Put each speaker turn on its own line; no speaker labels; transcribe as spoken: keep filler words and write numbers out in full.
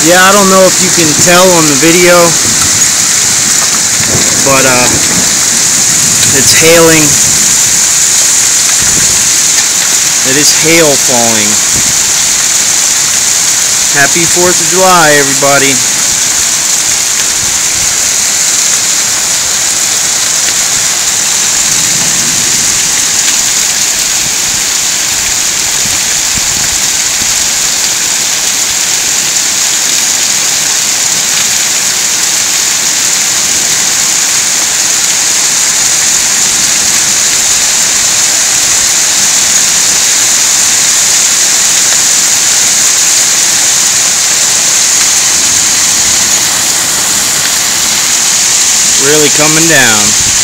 Yeah, I don't know if you can tell on the video, but uh, it's hailing. It is hail falling. Happy fourth of July, everybody. Really coming down.